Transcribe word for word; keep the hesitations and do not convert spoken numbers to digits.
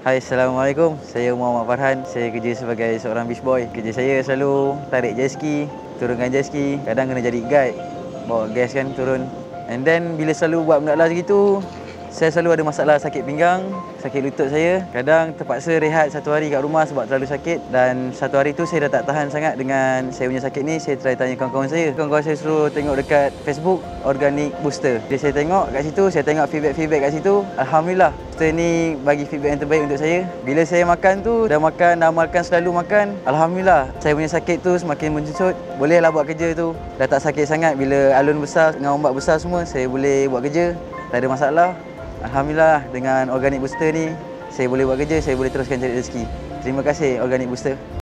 Hai, Assalamualaikum. Saya Muhammad Farhan. Saya kerja sebagai seorang beach boy. Kerja saya selalu tarik jet ski, turunkan jet ski. Kadang kena jadi guide, bawa gas kan turun. And then bila selalu buat benda lah segitu, saya selalu ada masalah sakit pinggang, sakit lutut saya. Kadang terpaksa rehat satu hari kat rumah sebab terlalu sakit. Dan satu hari tu saya dah tak tahan sangat dengan saya punya sakit ni. Saya try tanya kawan-kawan saya. Kawan-kawan saya suruh tengok dekat Facebook Organic Booster. Jadi saya tengok kat situ, saya tengok feedback-feedback kat situ. Alhamdulillah, booster ni bagi feedback yang terbaik untuk saya. Bila saya makan tu, dah makan, dah amalkan selalu makan. Alhamdulillah, saya punya sakit tu semakin mencucut. Bolehlah buat kerja tu. Dah tak sakit sangat. Bila alun besar dengan ombak besar semua, saya boleh buat kerja. Tak ada masalah. Alhamdulillah, dengan Organic Booster ni, saya boleh buat kerja, saya boleh teruskan cari rezeki. Terima kasih Organic Booster.